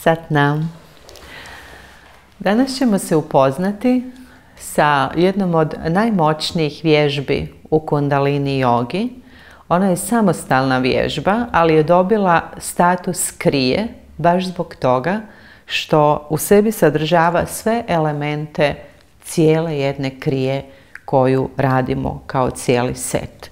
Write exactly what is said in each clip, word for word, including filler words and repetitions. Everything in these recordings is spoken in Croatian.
Sat Nam. Danas ćemo se upoznati sa jednom od najmoćnijih vježbi u Kundalini jogi. Ona je samostalna vježba, ali je dobila status krije baš zbog toga što u sebi sadržava sve elemente cijele jedne krije koju radimo kao cijeli set.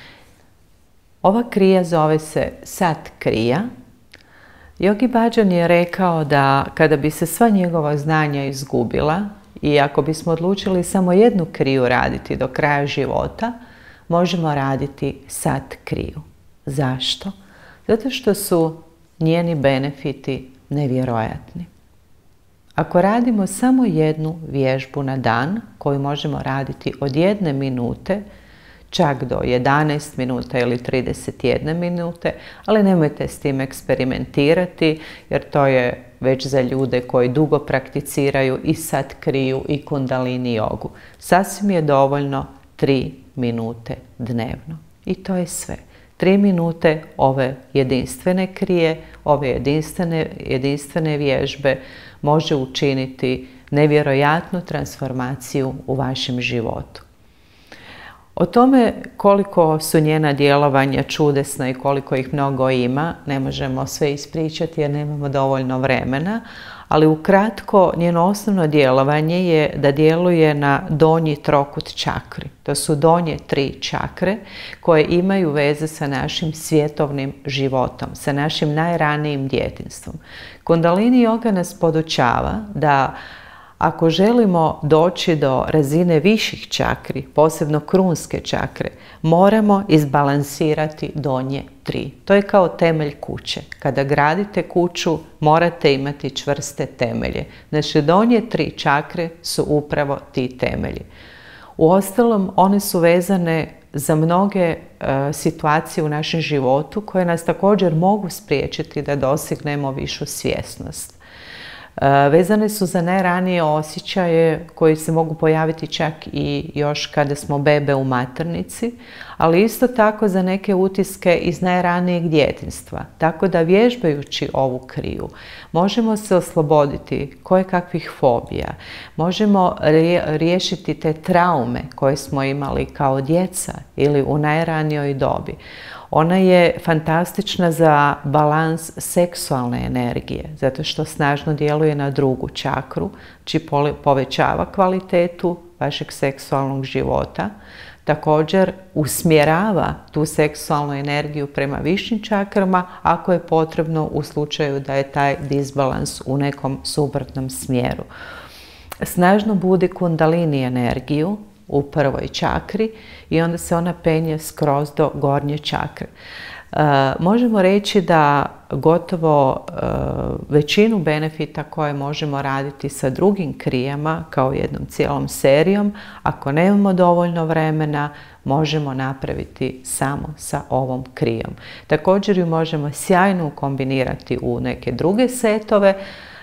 Ova krija zove se Sat krija. Yogi Bhajan je rekao da kada bi se sva njegova znanja izgubila i ako bismo odlučili samo jednu kriju raditi do kraja života, možemo raditi Sat kriju. Zašto? Zato što su njeni benefiti nevjerojatni. Ako radimo samo jednu vježbu na dan, koju možemo raditi od jedne minute, čak do jedanaest minuta ili trideset jedne minute, ali nemojte s tim eksperimentirati, jer to je već za ljude koji dugo prakticiraju i Sat kriju i Kundalini jogu. Sasvim je dovoljno tri minute dnevno. I to je sve. Tri minute ove jedinstvene krije, ove jedinstvene, jedinstvene vježbe može učiniti nevjerojatnu transformaciju u vašem životu. O tome koliko su njena djelovanja čudesna i koliko ih mnogo ima, ne možemo sve ispričati jer nemamo dovoljno vremena, ali ukratko njeno osnovno djelovanje je da djeluje na donji trokut čakri. To su donje tri čakre koje imaju veze sa našim svjetovnim životom, sa našim najranijim djetinjstvom. Kundalini joga nas podučava da ako želimo doći do razine viših čakri, posebno krunske čakre, moramo izbalansirati donje tri. To je kao temelj kuće. Kada gradite kuću, morate imati čvrste temelje. Znači, donje tri čakre su upravo ti temelji. Uostalom, one su vezane za mnoge e, situacije u našem životu koje nas također mogu spriječiti da dosegnemo višu svjesnost. Vezane su za najranije osjećaje koji se mogu pojaviti čak i još kada smo bebe u maternici, ali isto tako za neke utiske iz najranijeg djetinjstva. Tako da vježbajući ovu kriju možemo se osloboditi kojekakvih fobija, možemo riješiti te traume koje smo imali kao djeca ili u najranijoj dobi. Ona je fantastična za balans seksualne energije, zato što snažno djeluje na drugu čakru, či povećava kvalitetu vašeg seksualnog života. Također usmjerava tu seksualnu energiju prema višim čakrama ako je potrebno u slučaju da je taj disbalans u nekom suprotnom smjeru. Snažno budi kundalini energiju u prvoj čakri i onda se ona penje skroz do gornje čakre. E, možemo reći da gotovo e, većinu benefita koje možemo raditi sa drugim krijama kao jednom cijelom serijom, ako nemamo dovoljno vremena, možemo napraviti samo sa ovom krijom. Također ju možemo sjajno kombinirati u neke druge setove,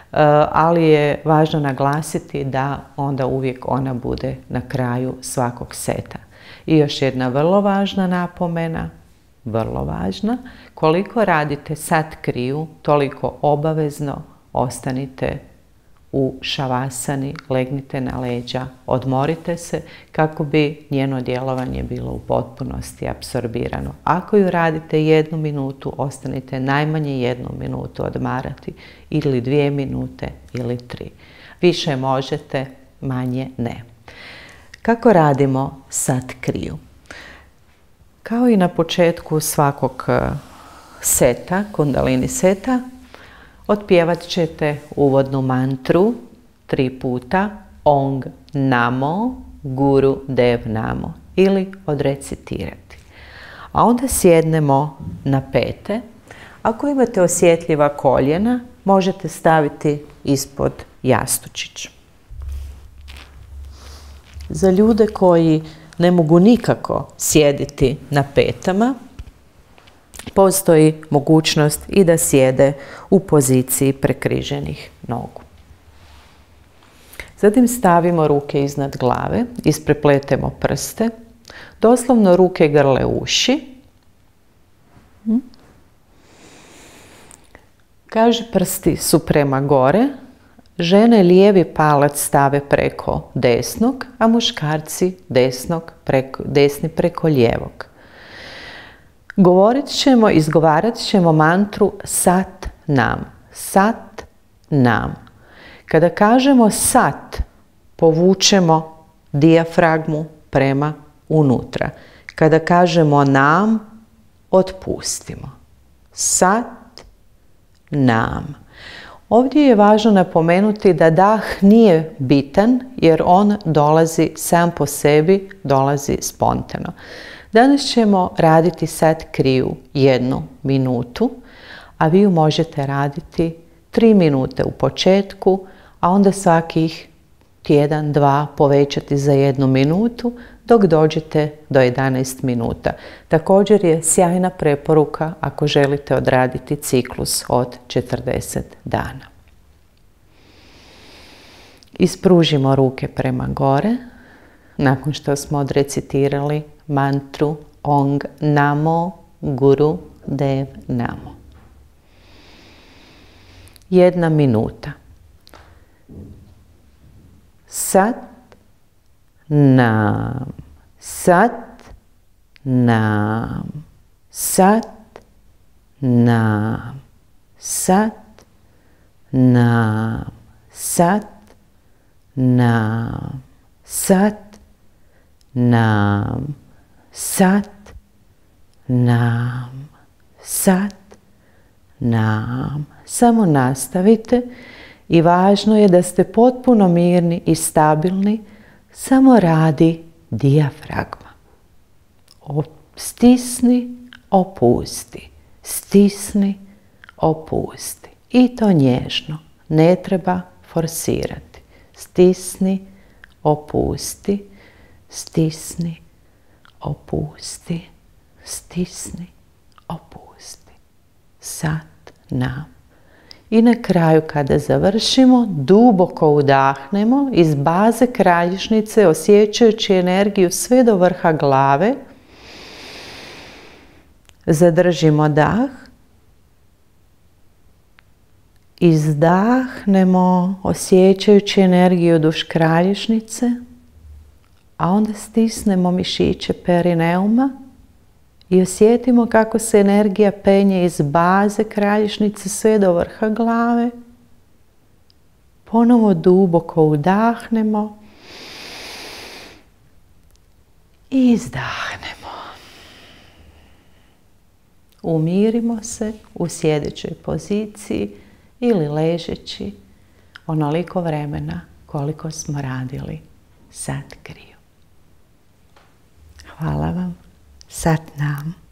ali je važno naglasiti da onda uvijek ona bude na kraju svakog seta. I još jedna vrlo važna napomena, vrlo važna, koliko radite Sat kriju, toliko obavezno ostanite u šavasani, legnite na leđa, odmorite se kako bi njeno djelovanje bilo u potpunosti apsorbirano. Ako ju radite jednu minutu, ostanite najmanje jednu minutu odmarati ili dvije minute ili tri. Više možete, manje ne. Kako radimo Sat kriju? Kao i na početku svakog seta, Kundalini seta, otpjevat ćete uvodnu mantru tri puta Ong Namo Guru Dev Namo ili odrecitirati. A onda sjednemo na pete. Ako imate osjetljiva koljena, možete staviti ispod jastučić. Za ljude koji ne mogu nikako sjediti na petama, postoji mogućnost i da sjede u poziciji prekriženih nogu. Zatim stavimo ruke iznad glave, isprepletemo prste, doslovno ruke grle uši. Kaži prsti su prema gore, žene lijevi palac stave preko desnog, a muškarci desnog preko, desni preko lijevog. Govorit ćemo, izgovarat ćemo mantru Sat Nam. Sat Nam. Kada kažemo Sat, povučemo dijafragmu prema unutra. Kada kažemo Nam, otpustimo. Sat Nam. Ovdje je važno napomenuti da dah nije bitan jer on dolazi sam po sebi, dolazi spontano. Danas ćemo raditi Sat Kriju jednu minutu, a vi ju možete raditi tri minute u početku, a onda svakih tjedan, dva povećati za jednu minutu dok dođete do jedanaest minuta. Također je sjajna preporuka ako želite odraditi ciklus od četrdeset dana. Ispružimo ruke prema gore nakon što smo odrecitirali mantru Ong Namo Guru Dev Namo. Jedna minuta. Sat Nam. Sat Nam. Sat Nam. Sat Nam. Sat Nam. Sat Nam. Sat Nam. Sat Nam. Samo nastavite i važno je da ste potpuno mirni i stabilni, samo radi dijafragma. Stisni, opusti. Stisni, opusti. I to nježno. Ne treba forsirati. Stisni, opusti. Stisni, opusti. Stisni, opusti. Sat Nam. I na kraju kada završimo, duboko udahnemo iz baze kralježnice osjećajući energiju sve do vrha glave. Zadržimo dah. Izdahnemo osjećajući energiju duž kralježnice, a onda stisnemo mišiće perineuma i osjetimo kako se energija penje iz baze kralježnice sve do vrha glave. Ponovo duboko udahnemo i izdahnemo. Umirimo se u sjedećoj poziciji ili ležeći onoliko vremena koliko smo radili Sat Kriju. Hvala vam. Sat Nam.